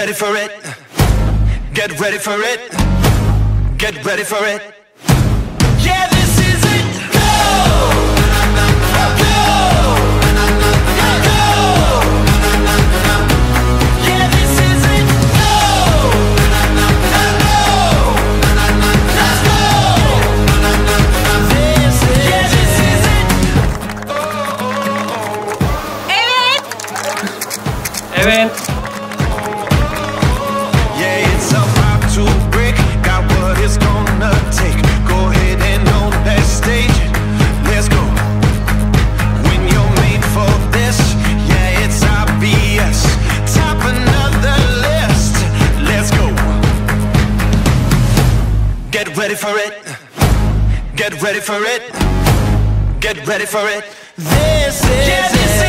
ready for it. Get ready for it. Get ready for it. Yeah, this is it. Go! Go! Go! Yeah, this is it. Go! Go! Let's go! This is it. Yeah, this is it. Evet. Evet. Yeah, it's about to break. Got what it's gonna take. Go ahead and on that stage. Let's go. When you're made for this, yeah, it's obvious. Top another list. Let's go. Get ready for it. Get ready for it. Get ready for it. This is it.